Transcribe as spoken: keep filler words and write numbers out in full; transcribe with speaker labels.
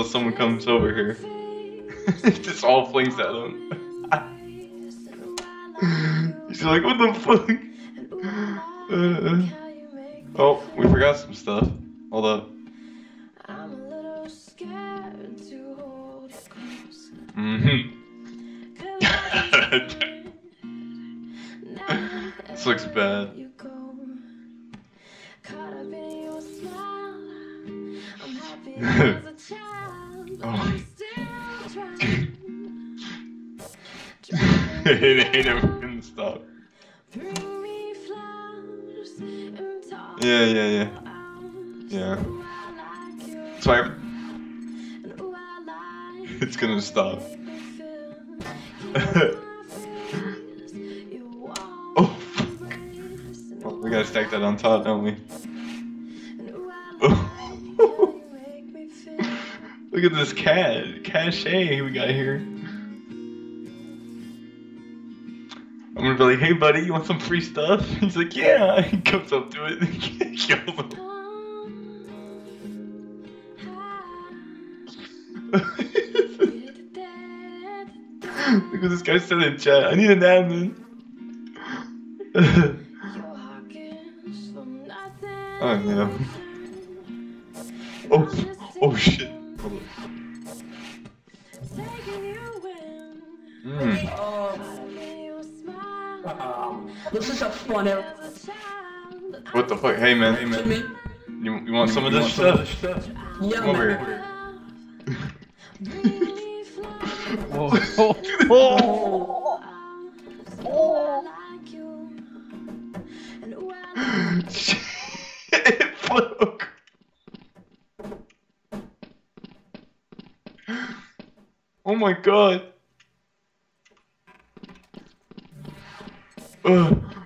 Speaker 1: someone comes over here. Just all flings at him. He's like, what the fuck? Uh, oh, we forgot some stuff. Hold up. Mm-hmm. This looks bad. Oh. It ain't never gonna stop. Yeah, yeah, yeah. Yeah. So I... It's gonna stop. Oh, fuck. Well, we gotta stack that on top, don't we? Oh. Look at this cat. Cachet we got here. I'm gonna be like, hey buddy, you want some free stuff? He's like, yeah. He comes up to it and kills him. Look what this guy said in chat. I need an admin. Oh no. Oh, oh shit. Mm.
Speaker 2: This is a fun era.
Speaker 1: What the fuck? Hey man, hey man. You, you want some of this stuff?
Speaker 2: Yeah,
Speaker 1: Come over
Speaker 2: man.
Speaker 1: here.
Speaker 3: Oh, oh, oh.
Speaker 1: Shit, fuck. Oh my god. Ugh.